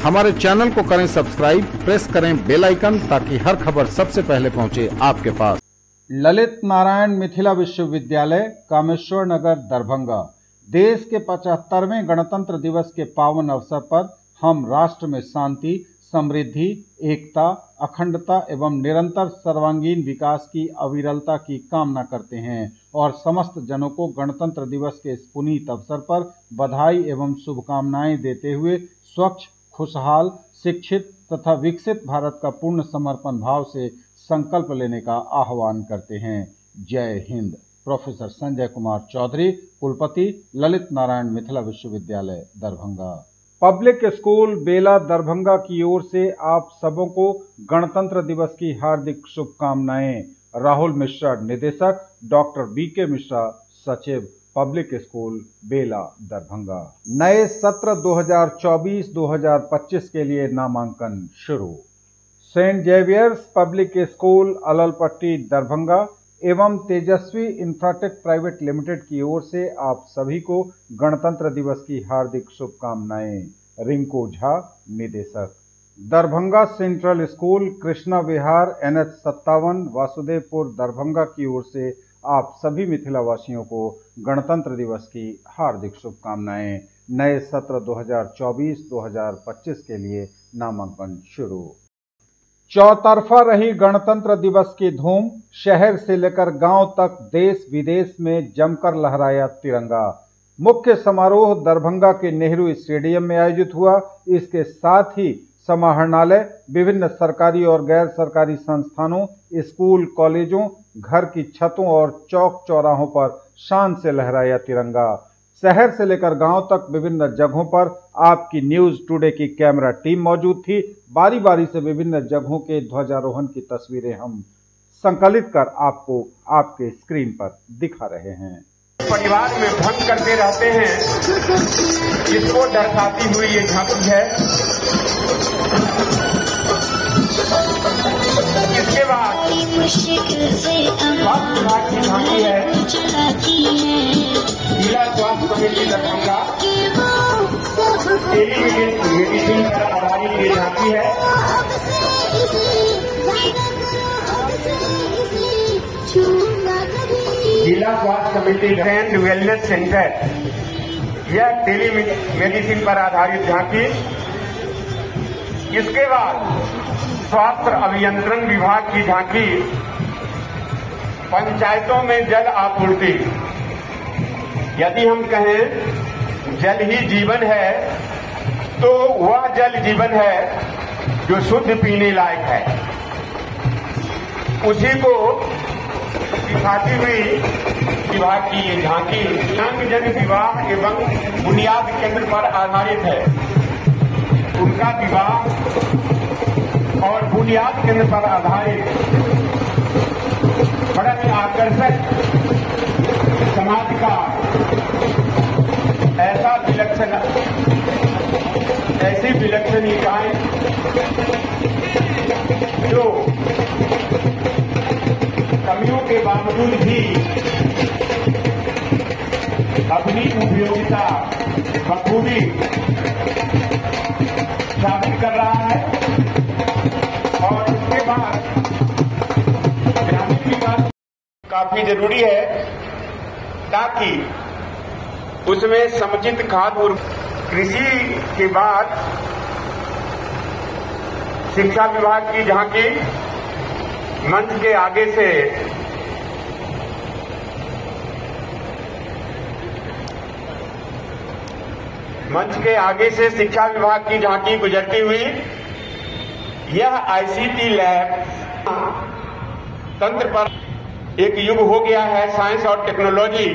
हमारे चैनल को करें सब्सक्राइब, प्रेस करें बेल आइकन ताकि हर खबर सबसे पहले पहुंचे आपके पास। ललित नारायण मिथिला विश्वविद्यालय, कामेश्वर नगर, दरभंगा। देश के 75वें गणतंत्र दिवस के पावन अवसर पर हम राष्ट्र में शांति, समृद्धि, एकता, अखंडता एवं निरंतर सर्वांगीण विकास की अविरलता की कामना करते हैं और समस्त जनों को गणतंत्र दिवस के इस पुनीत अवसर पर बधाई एवं शुभकामनाएं देते हुए स्वच्छ, खुशहाल, शिक्षित तथा विकसित भारत का पूर्ण समर्पण भाव से संकल्प लेने का आह्वान करते हैं। जय हिंद। प्रोफेसर संजय कुमार चौधरी, कुलपति, ललित नारायण मिथिला विश्वविद्यालय, दरभंगा। पब्लिक स्कूल बेला, दरभंगा की ओर से आप सबों को गणतंत्र दिवस की हार्दिक शुभकामनाएं। राहुल मिश्रा, निदेशक, डॉक्टर बीके मिश्रा, सचिव, पब्लिक स्कूल बेला, दरभंगा। नए सत्र 2024-2025 के लिए नामांकन शुरू। Saint Xavier's public school, Alalpatti, Darbhanga एवं तेजस्वी इंफ्राटेक प्राइवेट लिमिटेड की ओर से आप सभी को गणतंत्र दिवस की हार्दिक शुभकामनाएं। रिंकू झा, निदेशक। Darbhanga central school, Krishna Vihar, NH 57, Vasudevpur, Darbhanga की ओर से आप सभी मिथिला वासियों को गणतंत्र दिवस की हार्दिक शुभकामनाएं। नए सत्र 2024-2025 के लिए नामांकन शुरू। चौतरफा रही गणतंत्र दिवस की धूम, शहर से लेकर गांव तक देश विदेश में जमकर लहराया तिरंगा। मुख्य समारोह दरभंगा के नेहरू स्टेडियम में आयोजित हुआ। इसके साथ ही समाहरणालय, विभिन्न सरकारी और गैर सरकारी संस्थानों, स्कूल, कॉलेजों, घर की छतों और चौक चौराहों पर शान से लहराया तिरंगा। शहर से लेकर गांव तक विभिन्न जगहों पर आपकी न्यूज टुडे की कैमरा टीम मौजूद थी। बारी बारी से विभिन्न जगहों के ध्वजारोहण की तस्वीरें हम संकलित कर आपको आपके स्क्रीन पर दिखा रहे हैं। परिवार में भंग करते रहते हैं, इसको दर्शाती हुई ये झांकी है। इसके बाद स्वास्थ्य विभाग की झांकी है। जिला स्वास्थ्य कमेटी दरभंगा टेलीमेडिसिन पर आधारित ये झांकी है। जिला स्वास्थ्य कमेटी एंड वेलनेस सेंटर, यह टेलीमेडिसिन पर आधारित झांकी। इसके बाद स्वास्थ्य अभियंत्रण विभाग की झांकी। पंचायतों में जल आपूर्ति। यदि हम कहें जल ही जीवन है, तो वह जल जीवन है जो शुद्ध पीने लायक है। उसी को दिखाती हुई विभाग की ये झांकी दिव्यांगजन विवाह एवं बुनियाद केंद्र पर आधारित है। उनका विवाह और बुनियाद केंद्र पर आधारित बड़ा ही आकर्षक समाज का ऐसी विलक्षण इकाई जो कमियों के बावजूद भी अपनी उपयोगिता बखूबी साबित कर रहा है। और उसके बाद ग्रामीण विकास काफी जरूरी है ताकि उसमें समुचित खाद और कृषि के बाद शिक्षा विभाग की झांकी मंच के आगे से शिक्षा विभाग की झांकी गुजरती हुई यह ICT लैब तंत्र पर एक युग हो गया है। साइंस और टेक्नोलॉजी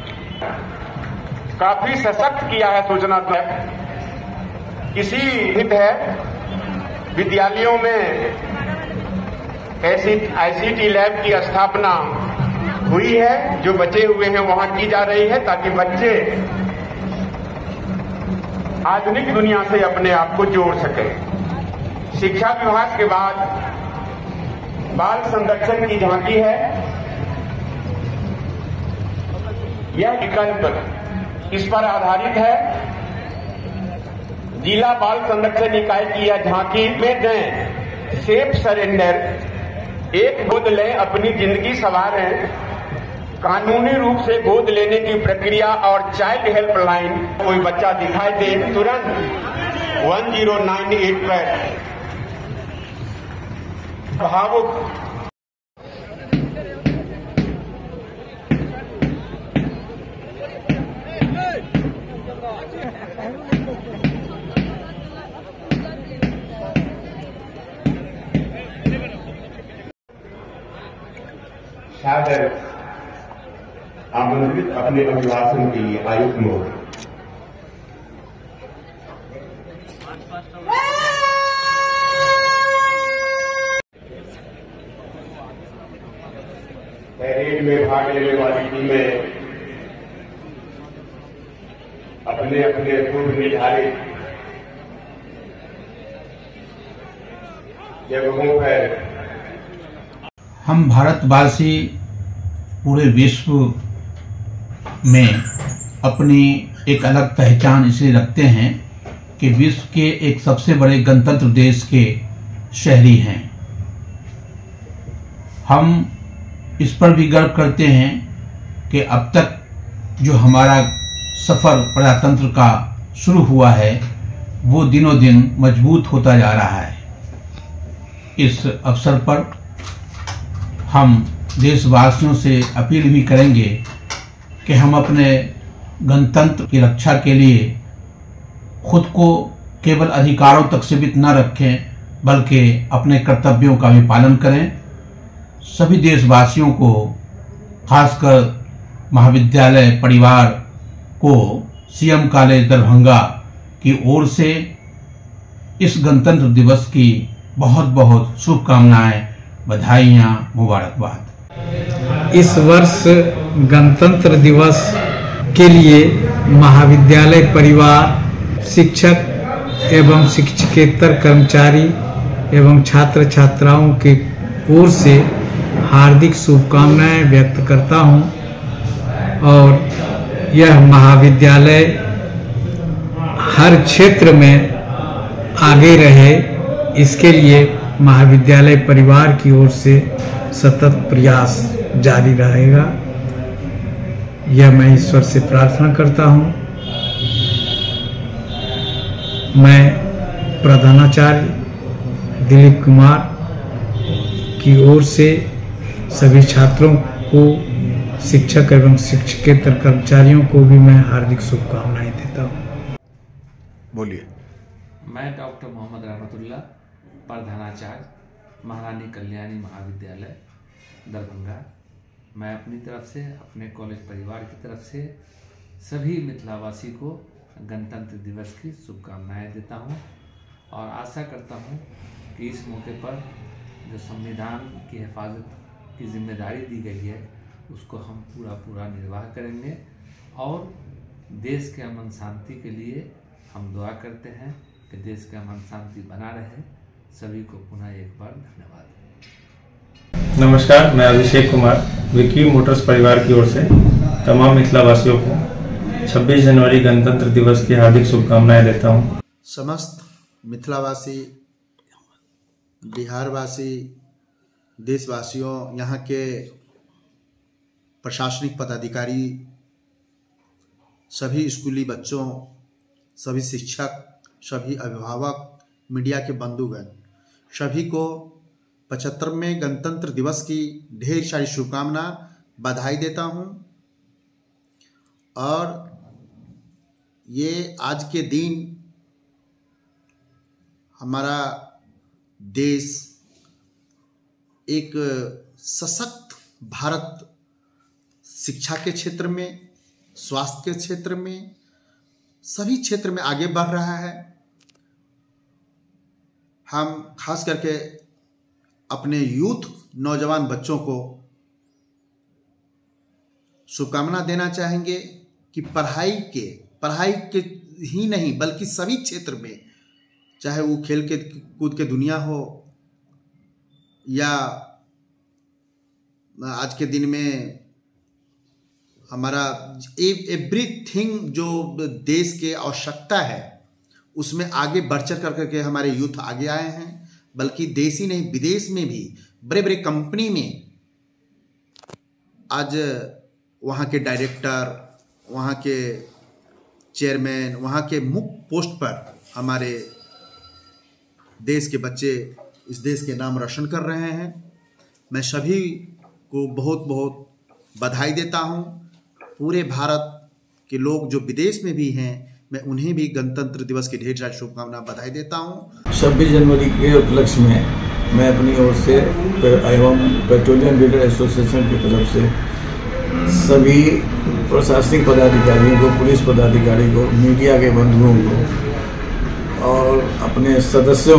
काफी सशक्त किया है सूचना लैब। इसी हित है विद्यालयों में ऐसी ICT लैब की स्थापना हुई है, जो बचे हुए हैं वहां की जा रही है ताकि बच्चे आधुनिक दुनिया से अपने आप को जोड़ सकें। शिक्षा विभाग के बाद बाल संरक्षण की झांकी है। यह विकल्प इस पर आधारित है। जिला बाल संरक्षण इकाई की यह झांकी में दें सेफ सरेंडर, एक गोद लें अपनी जिंदगी संवारें, कानूनी रूप से गोद लेने की प्रक्रिया और चाइल्ड हेल्पलाइन, कोई बच्चा दिखाई दे तुरंत 1098 पर भावुक सादर आमंत्रित अपने अभिभाषण के लिए आयुक्त महोदय। परेड में भाग लेने वाली टीमें अपने अपने पूर्व निर्धारित जगहों पर हम भारतवासी पूरे विश्व में अपनी एक अलग पहचान इसलिए रखते हैं कि विश्व के एक सबसे बड़े गणतंत्र देश के शहरी हैं। हम इस पर भी गर्व करते हैं कि अब तक जो हमारा सफर प्रजातंत्र का शुरू हुआ है वो दिनों दिन मजबूत होता जा रहा है। इस अवसर पर हम देशवासियों से अपील भी करेंगे कि हम अपने गणतंत्र की रक्षा के लिए खुद को केवल अधिकारों तक सीमित न रखें बल्कि अपने कर्तव्यों का भी पालन करें। सभी देशवासियों को, खासकर महाविद्यालय परिवार को सीएम कॉलेज दरभंगा की ओर से इस गणतंत्र दिवस की बहुत बहुत शुभकामनाएं, बधाइयां, मुबारकबाद। इस वर्ष गणतंत्र दिवस के लिए महाविद्यालय परिवार, शिक्षक एवं शिक्षकेतर कर्मचारी एवं छात्र छात्राओं की ओर से हार्दिक शुभकामनाएं व्यक्त करता हूं और यह महाविद्यालय हर क्षेत्र में आगे रहे, इसके लिए महाविद्यालय परिवार की ओर से सतत प्रयास जारी रहेगा। यह मैं ईश्वर से प्रार्थना करता हूं। मैं प्रधानाचार्य दिलीप कुमार की ओर से सभी छात्रों को, शिक्षक एवं शिक्षकेतर कर्मचारियों को भी मैं हार्दिक शुभकामनाएं देता हूं। बोलिए। मैं डॉक्टर मोहम्मद रहमतुल्लाह, प्रधानाचार्य महारानी कल्याणी महाविद्यालय दरभंगा, मैं अपनी तरफ से, अपने कॉलेज परिवार की तरफ से सभी मिथिलावासी को गणतंत्र दिवस की शुभकामनाएं देता हूं और आशा करता हूं कि इस मौके पर जो संविधान की हिफाजत की जिम्मेदारी दी गई है उसको हम पूरा निर्वाह करेंगे और देश के अमन शांति के लिए हम दुआ करते हैं कि देश का अमन शांति बना रहे। सभी को पुनः एक बार धन्यवाद। नमस्कार, मैं अभिषेक कुमार, विकी मोटर्स परिवार की ओर से तमाम मिथिलावासियों को 26 जनवरी गणतंत्र दिवस की हार्दिक शुभकामनाएं देता हूं। समस्त मिथिलावासी, बिहारवासी, देशवासियों, यहाँ के प्रशासनिक पदाधिकारी, सभी स्कूली बच्चों, सभी शिक्षक, सभी अभिभावक, मीडिया के बंधुगण, सभी को 75वें गणतंत्र दिवस की ढेर सारी शुभकामना, बधाई देता हूं। और ये आज के दिन हमारा देश एक सशक्त भारत शिक्षा के क्षेत्र में, स्वास्थ्य के क्षेत्र में, सभी क्षेत्र में आगे बढ़ रहा है। हम खास करके अपने यूथ नौजवान बच्चों को शुभकामना देना चाहेंगे कि पढ़ाई के ही नहीं बल्कि सभी क्षेत्र में, चाहे वो खेल के कूद के दुनिया हो या आज के दिन में हमारा एवरीथिंग जो देश के आवश्यकता है उसमें आगे बढ़ चढ़ करके हमारे यूथ आगे आए हैं, बल्कि देश ही नहीं विदेश में भी बड़े बड़े कंपनी में आज वहाँ के डायरेक्टर, वहाँ के चेयरमैन, वहाँ के मुख्य पोस्ट पर हमारे देश के बच्चे इस देश के नाम रोशन कर रहे हैं। मैं सभी को बहुत बहुत बधाई देता हूँ। पूरे भारत के लोग जो विदेश में भी हैं, मैं उन्हें भी गणतंत्र दिवस की ढेर सारी शुभकामनाएं बधाई देता हूँ। 26 जनवरी के उपलक्ष्य में मैं अपनी ओर से एवं पेट्रोलियम लीडर एसोसिएशन की तरफ से सभी प्रशासनिक पदाधिकारियों को, पुलिस पदाधिकारी को, मीडिया के बंधुओं को और अपने सदस्यों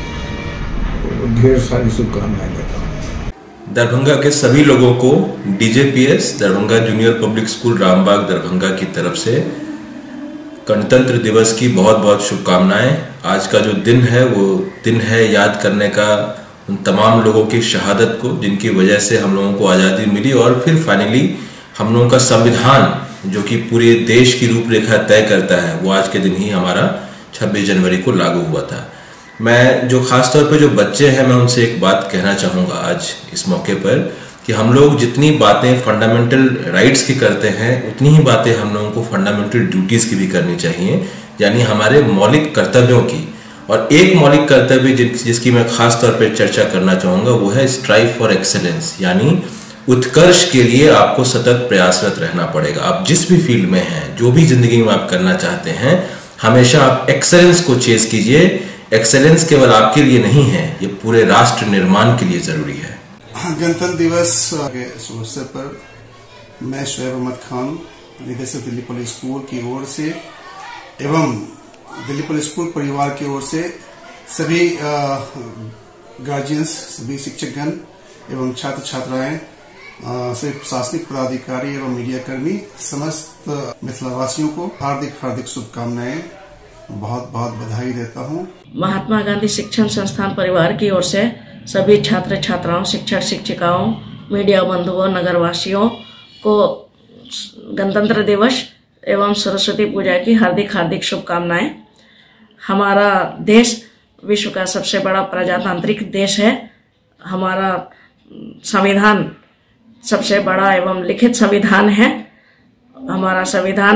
को ढेर सारी शुभकामनाएं देता हूँ। दरभंगा के सभी लोगों को DJPS Darbhanga junior public school Rambagh Darbhanga की तरफ से गणतंत्र दिवस की बहुत बहुत शुभकामनाएं। आज का जो दिन है वो दिन है याद करने का उन तमाम लोगों की शहादत को, जिनकी वजह से हम लोगों को आज़ादी मिली और फिर फाइनली हम लोगों का संविधान जो कि पूरे देश की रूपरेखा तय करता है, वो आज के दिन ही हमारा 26 जनवरी को लागू हुआ था। मैं जो खास तौर पे जो बच्चे हैं, मैं उनसे एक बात कहना चाहूँगा आज इस मौके पर कि हम लोग जितनी बातें फंडामेंटल राइट्स की करते हैं, उतनी ही बातें हम लोगों को फंडामेंटल ड्यूटीज़ की भी करनी चाहिए, यानी हमारे मौलिक कर्तव्यों की। और एक मौलिक कर्तव्य जिसकी मैं खास तौर पर चर्चा करना चाहूँगा वो है स्ट्राइव फॉर एक्सेलेंस, यानी उत्कर्ष के लिए आपको सतत प्रयासरत रहना पड़ेगा। आप जिस भी फील्ड में हैं, जो भी जिंदगी में आप करना चाहते हैं, हमेशा आप एक्सेलेंस को चेस कीजिए। एक्सेलेंस केवल आपके लिए नहीं है, ये पूरे राष्ट्र निर्माण के लिए जरूरी है। गणतंत्र दिवस के अवसर पर मैं शोएब अहमद खान, निदेशक दिल्ली पब्लिक स्कूल की ओर से एवं दिल्ली पब्लिक स्कूल परिवार की ओर से सभी गार्जियंस, सभी शिक्षकगण एवं छात्र छात्राएं, सभी प्रशासनिक पदाधिकारी एवं मीडिया कर्मी, समस्त मिथिलावासियों को हार्दिक हार्दिक शुभकामनाएं, बहुत बहुत बधाई देता हूं। महात्मा गांधी शिक्षण संस्थान परिवार की ओर से सभी छात्र छात्राओं, शिक्षक शिक्षिकाओं, मीडिया बंधुओं, नगरवासियों को गणतंत्र दिवस एवं सरस्वती पूजा की हार्दिक हार्दिक शुभकामनाएं। हमारा देश विश्व का सबसे बड़ा प्रजातांत्रिक देश है। हमारा संविधान सबसे बड़ा एवं लिखित संविधान है। हमारा संविधान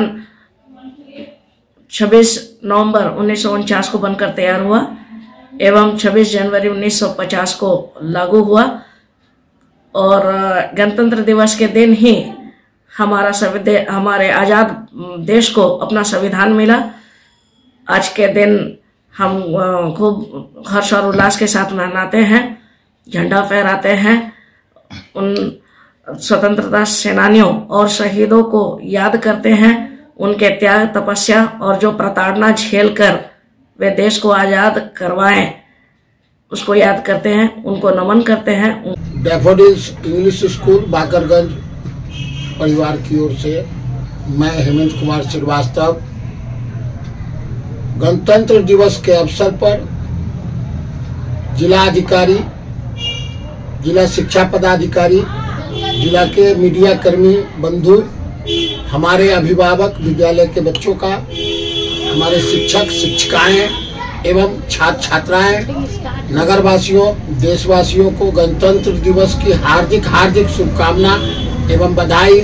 26 नवंबर 1949 को बनकर तैयार हुआ एवं 26 जनवरी 1950 को लागू हुआ और गणतंत्र दिवस के दिन ही हमारे आज़ाद देश को अपना संविधान मिला। आज के दिन हम खूब हर्ष और उल्लास के साथ मनाते हैं, झंडा फहराते हैं, उन स्वतंत्रता सेनानियों और शहीदों को याद करते हैं, उनके त्याग, तपस्या और जो प्रताड़ना झेलकर वे देश को आजाद करवाएं, उसको याद करते हैं, उनको नमन करते हैं। डैफोडिल्स इंग्लिश स्कूल बाकरगंज परिवार की ओर से मैं हेमंत कुमार श्रीवास्तव गणतंत्र दिवस के अवसर पर जिला अधिकारी, जिला शिक्षा पदाधिकारी, जिला के मीडिया कर्मी बंधु, हमारे अभिभावक, विद्यालय के बच्चों का, हमारे शिक्षक शिक्षिकाएं एवं छात्र छात्राएं, नगरवासियों, देशवासियों को गणतंत्र दिवस की हार्दिक हार्दिक शुभकामना एवं बधाई।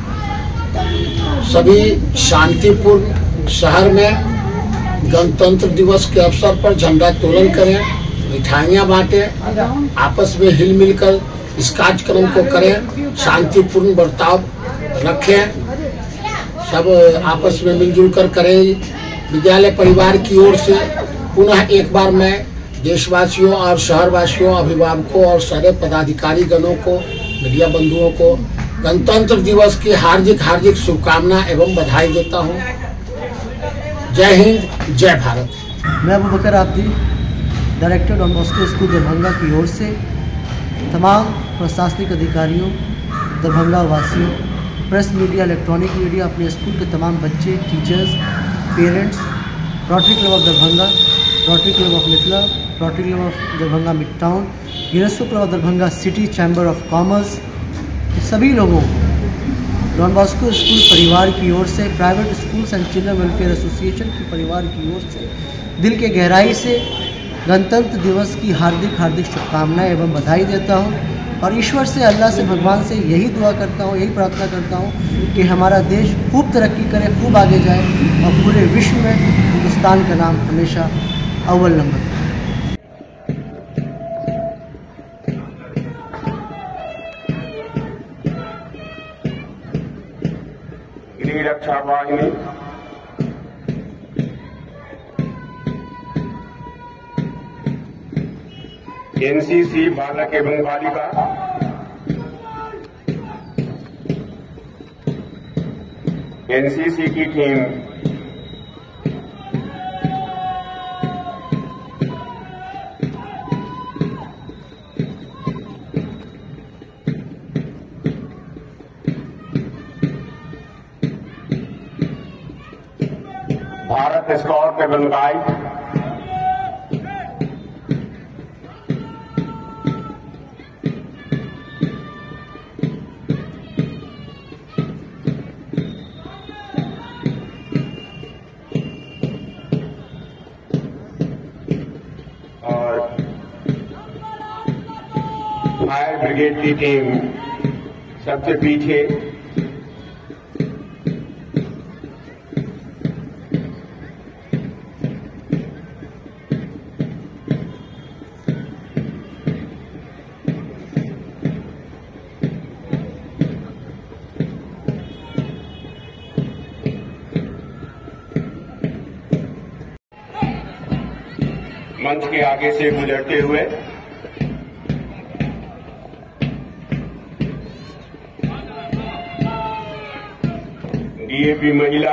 सभी शांतिपूर्ण शहर में गणतंत्र दिवस के अवसर पर झंडा तोलन करें, मिठाइयाँ बांटें, आपस में हिल मिलकर इस कार्यक्रम को करें, शांतिपूर्ण बर्ताव रखें, सब आपस में मिलजुल कर करें। विद्यालय परिवार की ओर से पुनः एक बार मैं देशवासियों और शहरवासियों, अभिभावकों और सारे पदाधिकारी गणों को, मीडिया बंधुओं को गणतंत्र दिवस की हार्दिक हार्दिक शुभकामना एवं बधाई देता हूँ। जय हिंद, जय भारत। मैं Abu Bakar Abdi, director Don Bosco school Darbhanga की ओर से तमाम प्रशासनिक अधिकारियों, दरभंगा वासियों, प्रेस मीडिया, इलेक्ट्रॉनिक मीडिया, अपने स्कूल के तमाम बच्चे, teachers, parents, Rotary club of Darbhanga, Rotary club of Mithila, Rotary club of Darbhanga mid town, UNESCO club of Darbhanga city, chamber of commerce, सभी लोगों डॉन बॉस्को स्कूल परिवार की ओर से, private schools and children welfare association की परिवार की ओर से दिल के गहराई से गणतंत्र दिवस की हार्दिक शुभकामनाएं एवं बधाई देता हूं और ईश्वर से, अल्लाह से, भगवान से यही दुआ करता हूं, यही प्रार्थना करता हूं कि हमारा देश खूब तरक्की करे, खूब आगे जाए और पूरे विश्व में हिंदुस्तान का नाम हमेशा अव्वल नंबर। गृह रक्षा वाहिनी, एनसीसी बालक एवं बालिका, एनसीसी की टीम, भारत स्काउट एवं गाइड, फायर ब्रिगेड की टीम सबसे पीछे, मंच के आगे से गुजरते हुए डीएपी महिला,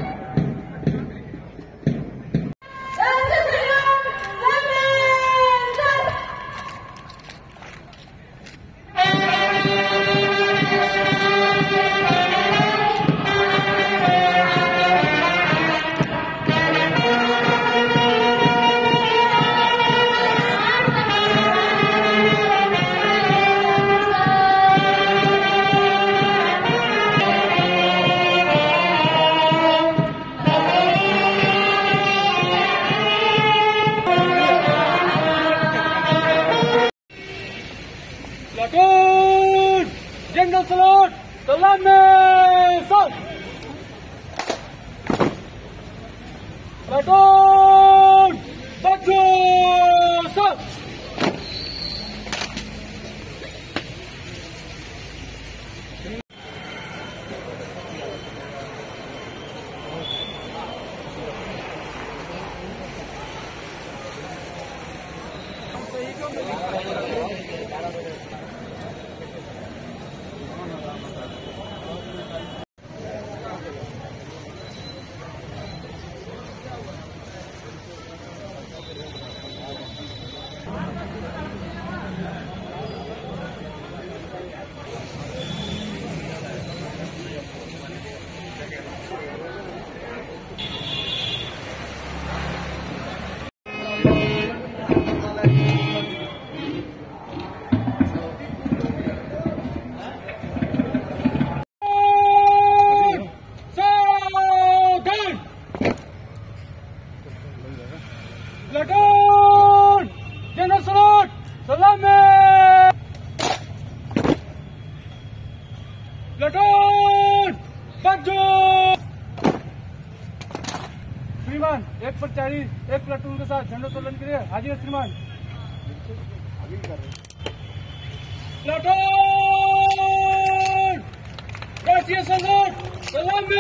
जनरल सलूट, सलामी, सर, प्लाटून, बच्चो, सर। प्लाटून, जनरल सलूट, सलामी, प्लाटून, बच्चो। श्रीमान 1 पर 4 एक प्लाटून के साथ झंडा तोलन के लिए हाजिर है श्रीमान। प्लाटून, राष्ट्रीय सलूट, सलामी,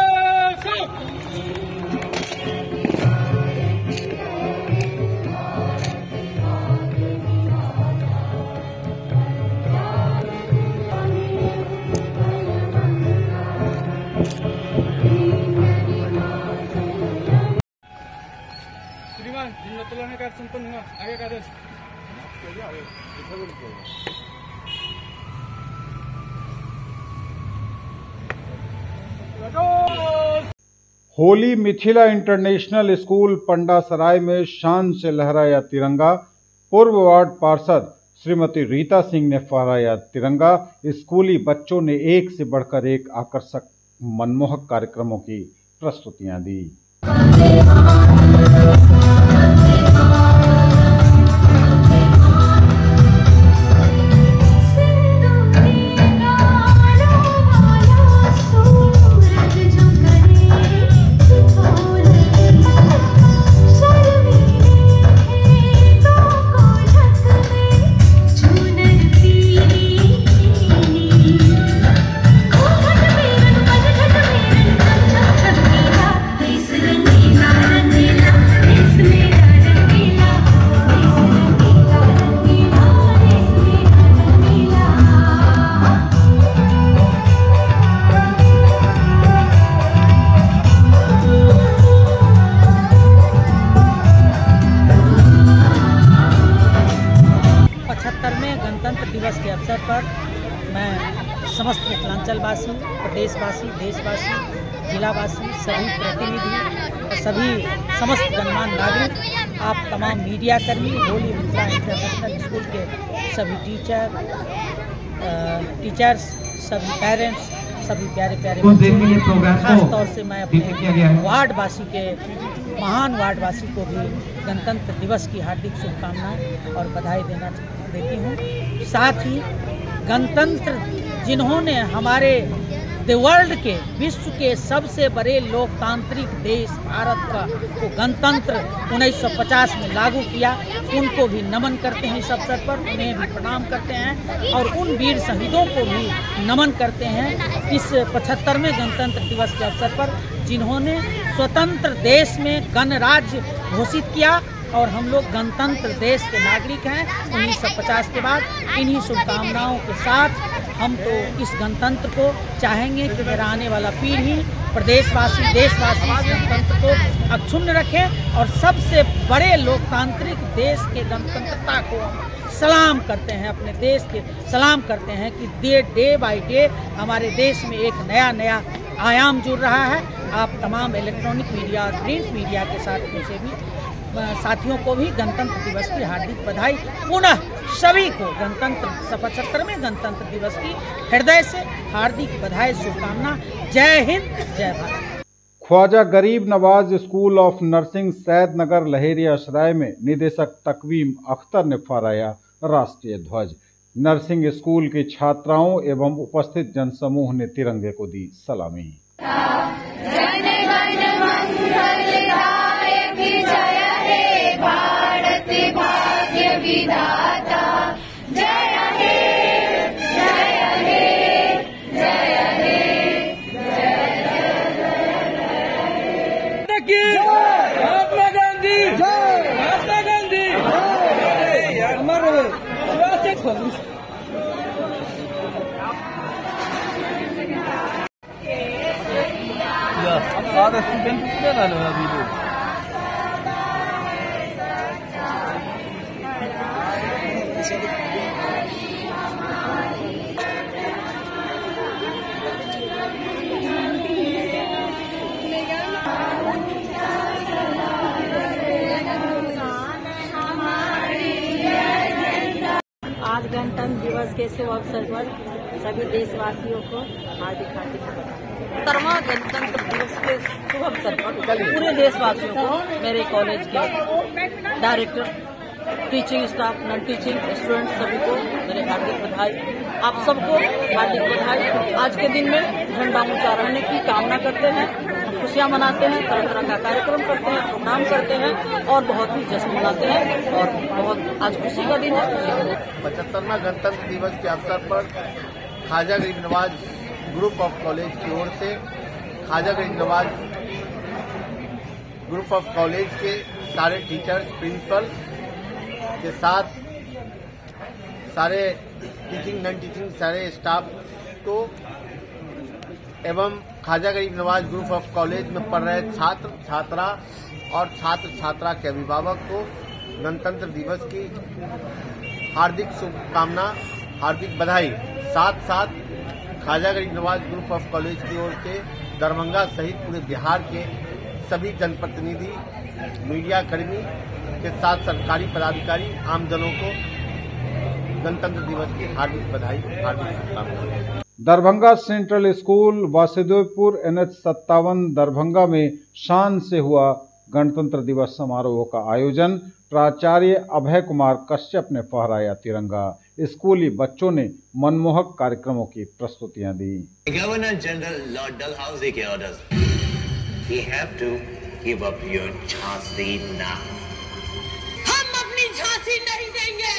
श्रीमान झंडा तोलन का संपन्न हुआ, आगे का आदेश। Holy Mithila international school Pandasarai में शान से लहराया तिरंगा। पूर्व वार्ड पार्षद श्रीमती रीता सिंह ने फहराया तिरंगा। स्कूली बच्चों ने एक से बढ़कर एक आकर्षक मनमोहक कार्यक्रमों की प्रस्तुतियां दी। गणतंत्र दिवस के अवसर पर मैं समस्त मिथिलांचलवासी, प्रदेशवासी, देशवासी, जिलावासी, सभी प्रतिनिधि और सभी समस्त गणमान्य नागरिक, आप तमाम मीडियाकर्मी, होली मिथिला इंटरनेशनल स्कूल के सभी टीचर्स, सभी पेरेंट्स, सभी प्यारे प्यारे बच्चों, खास तौर से मैं अपने वार्डवासी के महान वार्डवासी को भी गणतंत्र दिवस की हार्दिक शुभकामनाएं और बधाई देती हूँ। साथ ही गणतंत्र जिन्होंने हमारे द वर्ल्ड के, विश्व के सबसे बड़े लोकतांत्रिक देश भारत का वो गणतंत्र 1950 में लागू किया, उनको भी नमन करते हैं इस अवसर पर, उन्हें भी प्रणाम करते हैं और उन वीर शहीदों को भी नमन करते हैं इस 75वें गणतंत्र दिवस के अवसर पर, जिन्होंने स्वतंत्र देश में गणराज्य घोषित किया और हम लोग गणतंत्र देश के नागरिक हैं 1950 के बाद। इन्हीं शुभकामनाओं के साथ हम तो इस गणतंत्र को चाहेंगे कि मेरा आने वाला पीढ़ी, प्रदेशवासी, देशवासी गणतंत्र को अक्षुण्ण रखें और सबसे बड़े लोकतांत्रिक देश के गणतंत्रता को सलाम करते हैं, अपने देश के सलाम करते हैं कि डे बाय डे हमारे देश में एक नया आयाम जुड़ रहा है। आप तमाम इलेक्ट्रॉनिक मीडिया और प्रिंट मीडिया के साथियों को भी गणतंत्र दिवस की हार्दिक बधाई। पुनः सभी को गणतंत्र 75वें गणतंत्र दिवस की हृदय से हार्दिक बधाई, शुभकामना। जय हिंद, जय Bharat. Khwaja Garib Nawaz school of nursing Saidnagar Laheria Sarai में निदेशक तकवीम अख्तर ने फहराया राष्ट्रीय ध्वज। नर्सिंग स्कूल की छात्राओं एवं उपस्थित जनसमूह ने तिरंगे को दी सलामी। सादा स्टूडेंट कितने वाले हैं अभी लोग? आज गणतंत्र दिवस के शुभ अवसर पर सभी देशवासियों को हार्दिक बधाई। 70वां गणतंत्र दिवस के शुभ अवसर पर पूरे देशवासियों को, मेरे कॉलेज के director, teaching staff, non teaching student सभी को मेरे हार्दिक बधाई। आप सबको हार्दिक बधाई। आज के दिन में झंडा ऊंचा रहने की कामना करते हैं, खुशियां मनाते हैं, तरह तरह का कार्यक्रम करते हैं, प्रोग्राम करते हैं और बहुत ही जश्न मनाते हैं और बहुत आज खुशी का दिन है। 75वां गणतंत्र दिवस के अवसर पर Khwaja Garib Nawaz group of college की ओर से Khwaja Garib Nawaz group of college के सारे टीचर्स, प्रिंसिपल के साथ सारे टीचिंग, नॉन टीचिंग सारे स्टाफ को एवं Khwaja Garib Nawaz group of college में पढ़ रहे छात्र, छात्रा और छात्र छात्रा के अभिभावक को गणतंत्र दिवस की हार्दिक शुभकामना, हार्दिक बधाई। साथ साथ Khwaja Garib Nawaz group of college की ओर से दरभंगा सहित पूरे बिहार के सभी जनप्रतिनिधि, मीडिया कर्मी के साथ सरकारी पदाधिकारी, आमजनों को गणतंत्र दिवस की हार्दिक बधाई, हार्दिक शुभकामनाएं। Darbhanga central school Vasudevpur NH 57 Darbhanga में शान से हुआ गणतंत्र दिवस समारोह का आयोजन। प्राचार्य अभय कुमार कश्यप ने फहराया तिरंगा। स्कूली बच्चों ने मनमोहक कार्यक्रमों की प्रस्तुतियां दी। गवर्नर जनरल लॉर्ड डलहौजी के orders, you have to give up your Jhansi now। हम अपनी झांसी नहीं देंगे।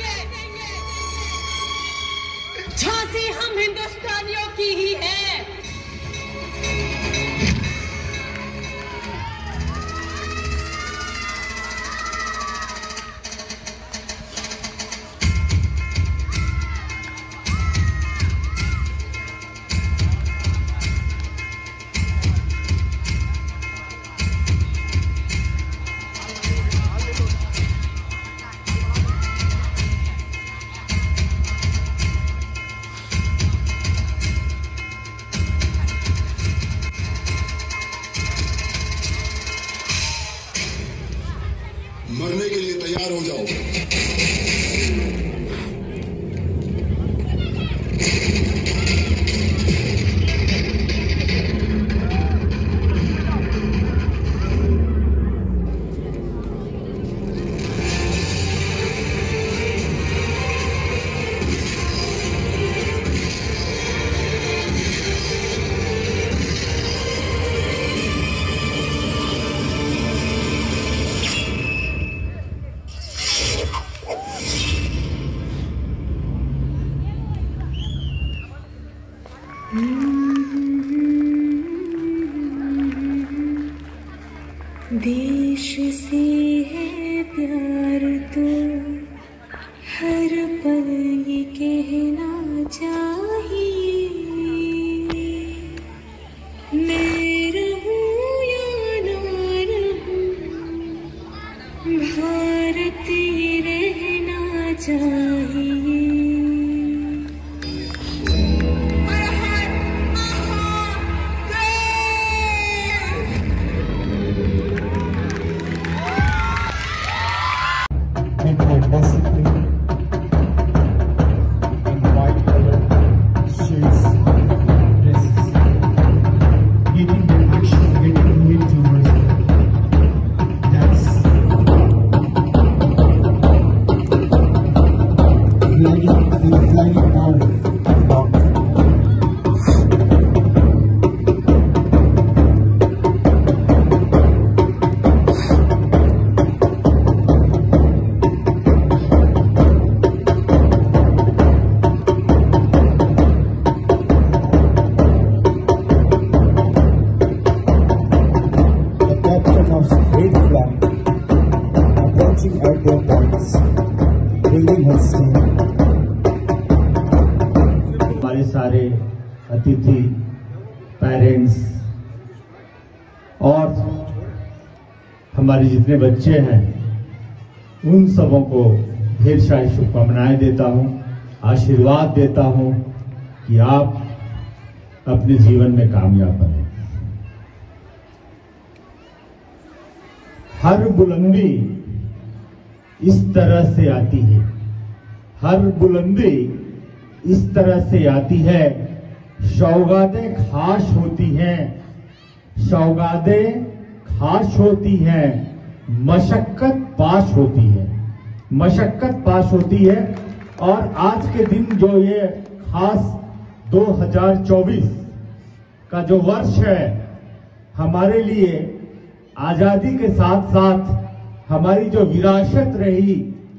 झांसी हम हिंदुस्तानियों की ही है। देश से है प्यार तो हर पल ये कहना चाहिए, मैं रहूं या ना रहूं भारत ये रहना चाहिए। हमारे सारे अतिथि, पेरेंट्स और हमारे जितने बच्चे हैं उन सबों को ढेर सारी शुभकामनाएं देता हूं, आशीर्वाद देता हूं कि आप अपने जीवन में कामयाब बने। हर बुलंदी इस तरह से आती है, हर बुलंदी इस तरह से आती है, सौगातें खास होती हैं, सौगातें खास होती हैं, मशक्कत पास होती है, मशक्कत पास होती है। और आज के दिन जो ये खास 2024 का जो वर्ष है, हमारे लिए आजादी के साथ साथ हमारी जो विरासत रही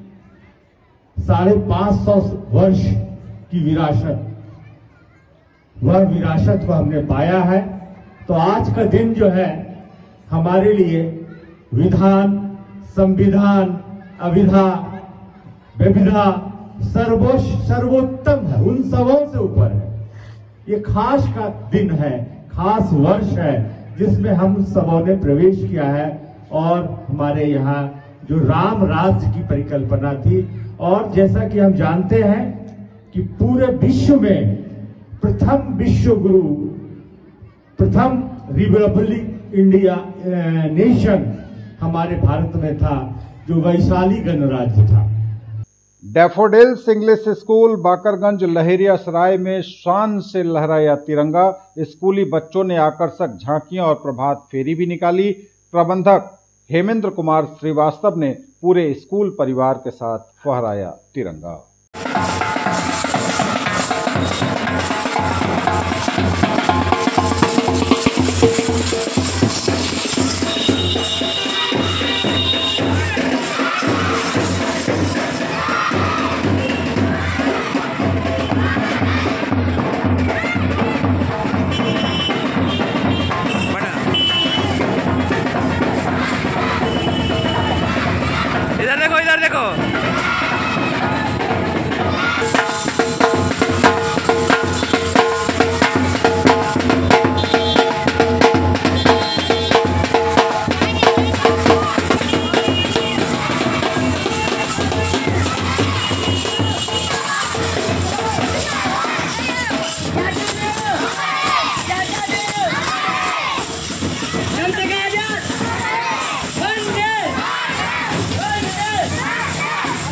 550 वर्ष की विरासत, वह विरासत को हमने पाया है। तो आज का दिन जो है हमारे लिए विधान, संविधान, अविधा, विविधा सर्वोत्तम है, उन सबों से ऊपर है। ये खास का दिन है, खास वर्ष है जिसमें हम सबों ने प्रवेश किया है। और हमारे यहाँ जो राम राज्य की परिकल्पना थी, और जैसा कि हम जानते हैं कि पूरे विश्व में प्रथम विश्व गुरु, प्रथम रिपब्लिक इंडिया नेशन हमारे भारत में था, जो वैशाली गणराज्य था। Daffodils English school Bakarganj Laheria Sarai में शान से लहराया तिरंगा। स्कूली बच्चों ने आकर्षक झांकियां और प्रभात फेरी भी निकाली। प्रबंधक हेमेंद्र कुमार श्रीवास्तव ने पूरे स्कूल परिवार के साथ फहराया तिरंगा। इधर देखो।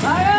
आया